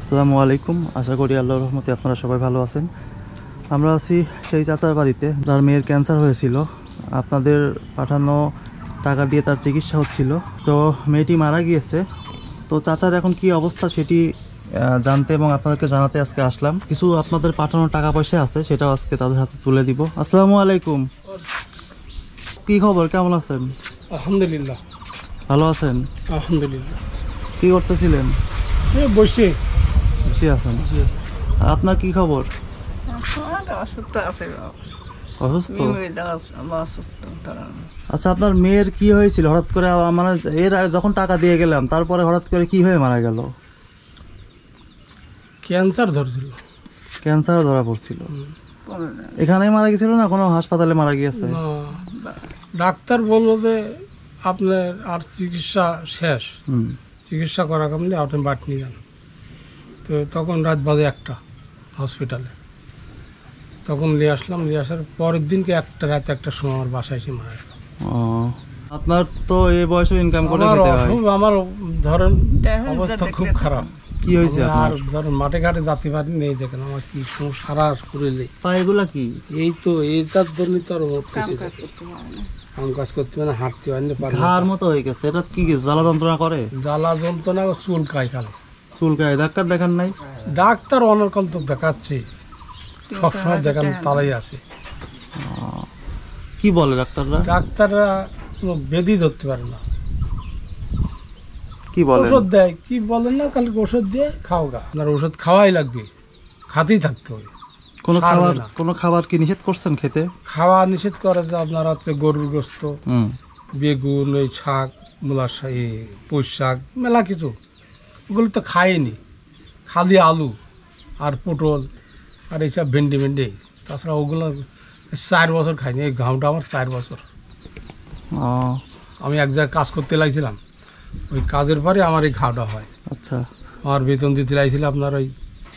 আসসালামু আলাইকুম। আশা করি আল্লাহর রহমতে আপনারা সবাই ভালো আছেন। আমরা আছি সেই চাচার বাড়িতে, যার মেয়ের ক্যান্সার হয়েছিল। আপনাদের পাঠানো টাকা দিয়ে তার চিকিৎসা হচ্ছিল, তো মেয়েটি মারা গিয়েছে। তো চাচার এখন কি অবস্থা সেটি জানতে এবং আপনাদেরকে জানাতে আজকে আসলাম। কিছু আপনাদের পাঠানো টাকা পয়সা আছে, সেটাও আজকে তাদের হাতে তুলে দিব। আসসালামু আলাইকুম। কি খবর, কেমন আছেন? আলহামদুলিল্লাহ ভালো আছেন? আলহামদুলিল্লাহ। কি করতেছিলেন? বসে আছেন? আপনার কি খবর? অসুস্থ? আচ্ছা, আপনার মেয়ের কি হয়েছিল হঠাৎ করে? মানে এর যখন টাকা দিয়ে গেলাম, তারপরে হঠাৎ করে কি হয়ে মারা গেল? ক্যান্সার ধরছিল। ক্যান্সার ধরা পড়ছিল? এখানেই মারা গেছিল না কোনো হাসপাতালে মারা গিয়েছে? ডাক্তার বললো যে আপনার আর চিকিৎসা শেষ, চিকিৎসা করা কমলে আপনি বাট নিয়ে যান। তো তখন রাত বাজে 1টা হসপিটালে, তখন নিয়ে আসলাম। নিয়ে আসার পরের দিনকে রাত 1টার সময় আমার বাসায় এসে মারা গেল। আপনার তো এই বয়সে ইনকাম করে খেতে হয়। আমার ধরেন অবস্থা খুব খারাপ। কি হয়েছে? আর ধরেন মাঠে ঘাটে যাতে পারি নেই, দেখেন আমার কি সারা শরীরে পায়েগুলা কি এই তো এইটার জন্য তো আর মরতেছি, কাম কাজ করতে মানে হাঁটতে পারিনি, ঘাড় মতো হয়ে গেছে। এটা কি জ্বালা যন্ত্রণা করে? জ্বালা যন্ত্রণা চুলকায় খালে। চুলকায়? ডাক্তার দেখান নাই? ডাক্তার অনেকক্ষণ তো দেখাচ্ছি, সবসময় দেখানো তারাই আসে। কি বলে ডাক্তাররা? ডাক্তাররা কোনো বেদি ধরতে পারে না। কি বলে? ওষুধ দেয়, কি বলেন না, খালি ওষুধ দিয়ে খাও গা। আপনার ওষুধ খাওয়াই লাগবে, খাতেই থাকতে হবে। কোনো খাবার কি নিষেধ করছেন খেতে? খাওয়া নিষেধ করে যে আপনার হচ্ছে গরুর গোস্ত, বেগুন, ওই শাক, মূলা শাক, পুঁই শাক, মেলা কিছু, ওগুলো তো খাইনি। খালি আলু আর পটল আর এইসব ভেন্ডি তাছাড়া ওগুলো 4 বছর খাইনি। এই ঘামটা আমার 4 বছর। আমি এক জায়গায় কাজ করতে লাগছিলাম, ওই কাজের পরে আমার এই ঘাওটা হয়। আচ্ছা। আমার বেতন দিতে লাগছিল আপনার ওই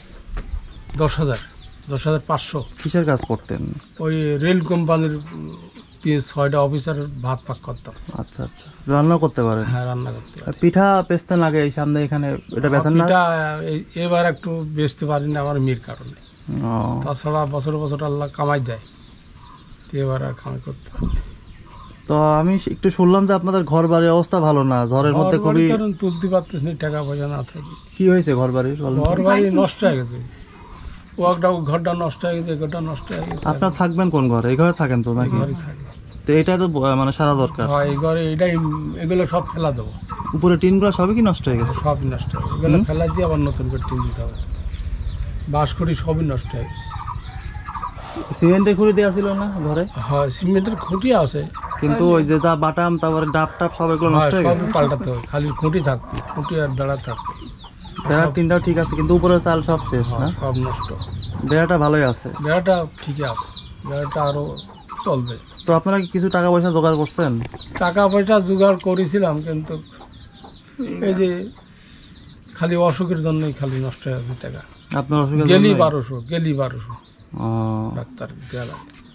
10,500। কিসের কাজ করতেন? ওই রেল কোম্পানির 6টা অফিসার ভাত পাক করতাম। আচ্ছা আচ্ছা, রান্না করতে পারেন? হ্যাঁ, রান্না করতে পারি। পিঠা বেচতেন আগে এই সামনে এখানে, এটা বেচেন না? পিঠা এবার একটু বেচতে পারি না আমার মেয়ের কারণে। তাছাড়া বছর আল্লাহ কামাই দেয়, তো এবার আর কামাই করতে পারি। তো আমি একটু শুনলাম যে আপনাদের ঘর বাড়ির অবস্থা ভালো না, ঝড়ের মধ্যে খুবই তুলতে পারতেছি না, টাকা পয়সা না থাকে। কি হয়েছে ঘর বাড়ির? ঘর বাড়ি নষ্ট হয়ে গেছে, ঘরটা নষ্ট হয়ে গেছে, ঘরটা নষ্ট হয়ে গেছে। আপনার থাকবেন কোন ঘরে? এই ঘরে থাকেন তো নাকি? ঘরে থাকি। তো এটা তো মানে সারা দরকার। হয় এই ঘরে, এগুলো সব ফেলা দেবো। উপরে টিনগুলো সবই কি নষ্ট হয়ে গেছে? সব নষ্ট হয়ে গেছে, এগুলো ফেলা দিয়ে আবার নতুন করে টিন দিতে হবে। বাঁশখুঁটি সবই নষ্ট হয়ে গেছে। সিমেন্টের খুঁটি দেওয়া ছিল না ঘরে? হ্যাঁ, সিমেন্টের খুঁটি আছে, কিন্তু ওই যে যা বাটাম, তারপরে ডাব টাপ সব এগুলো নষ্ট হয়ে গেছে। পাল্টাতে হবে, খালি খুঁটি থাকতো, খুঁটি আর বেড়া থাকতো। বেড়ার টিনটাও ঠিক আছে, কিন্তু উপরে চাল সব শেষ না? সব নষ্ট। বেড়াটা ভালোই আছে? বেড়াটা ঠিকই আছে, বেড়াটা আরো চলবে। তো আপনারা কি কিছু টাকা পয়সা জোগাড় করছেন? টাকা পয়সা জোগাড় করেছিলাম, কিন্তু এই যে খালি অসুখের জন্যই খালি নষ্ট হয়ে গেছে টাকা। আপনার অসুখের গেলি 1200 ডাক্তার গেল।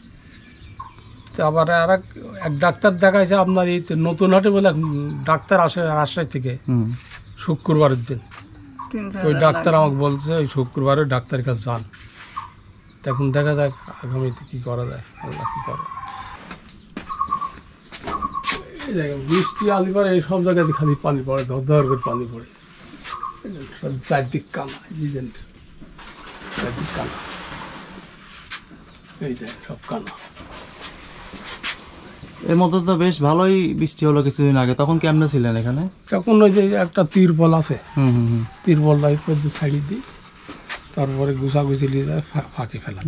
আবার আর এক ডাক্তার দেখাইছে আপনার এই নতুন হাটে বলে ডাক্তার আসে রাজশাহী থেকে শুক্রবারের দিন। ওই ডাক্তার আমাকে বলছে ওই শুক্রবারে ডাক্তারের কাছে যান, তখন দেখা যাক আগামীতে কি করা যায়, আল্লাহ কি করে। বৃষ্টি আলিবার এই সব জায়গাতে খালি পানি পড়ে, ধর করে পানি পড়ে, চারদিক কানা, চারদিক কানা, এই দেখ সব কানা। এর মধ্যে তো বেশ ভালোই বৃষ্টি হলো কিছুদিন আগে, তখন কেমনে ছিলেন এখানে? তখন ওই যে একটা তিরপল আছে, তিরপলটা ছাড়িয়ে দিই, তারপরে গুছাগুছি নিয়ে যায় ফাঁকে ফেলা।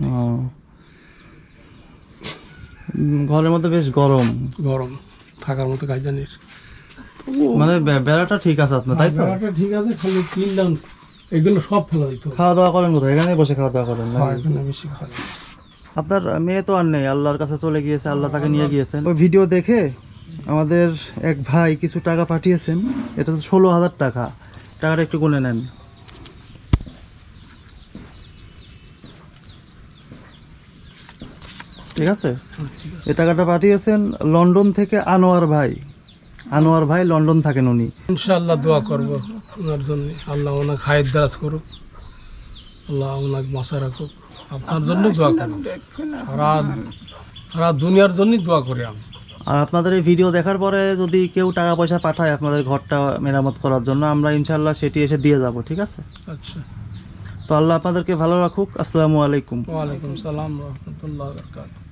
ঘরের মধ্যে বেশ গরম থাকার মতো কাজ জানিস। মানে বেড়াটা ঠিক আছে আপনার, তাই তো? বেড়াটা ঠিক আছে, খালি তিন দাম এগুলো সব ফেলা দিত। খাওয়া দাওয়া করেন কোথায়? এখানে বসে খাওয়া দাওয়া করেন? এখানে বেশি খাওয়া দাওয়া। আপনার মেয়ে তো আর নেই, আল্লাহর কাছে চলে গিয়েছে, আল্লাহ তাকে নিয়ে গিয়েছেন। ওই ভিডিও দেখে আমাদের এক ভাই কিছু টাকা পাঠিয়েছেন, এটা তো 16,000 টাকা। টাকাটা একটু গুনে নেন। ঠিক আছে? এই টাকাটা পাঠিয়েছেন লন্ডন থেকে আনোয়ার ভাই লন্ডন থাকেন উনি। ইনশাআল্লাহ দোয়া করবো ওনার জন্য, আল্লাহ ওনাকে খায়ের দারাজ করুক। আল্লাহ ওনাকে বাঁচায় রাখুক। আপনার জন্য দোয়া করি, সারা সারা দুনিয়ার জন্যই দোয়া করি আমি। আর আপনাদের এই ভিডিও দেখার পরে যদি কেউ টাকা পয়সা পাঠায় আপনাদের ঘরটা মেরামত করার জন্য, আমরা ইনশাল্লাহ সেটি এসে দিয়ে যাব, ঠিক আছে? আচ্ছা, তো আল্লাহ আপনাদেরকে ভালো রাখুক। আসসালামু আলাইকুম। ওয়ালাইকুম সালাম রহমতুল্লাহ বরকাত।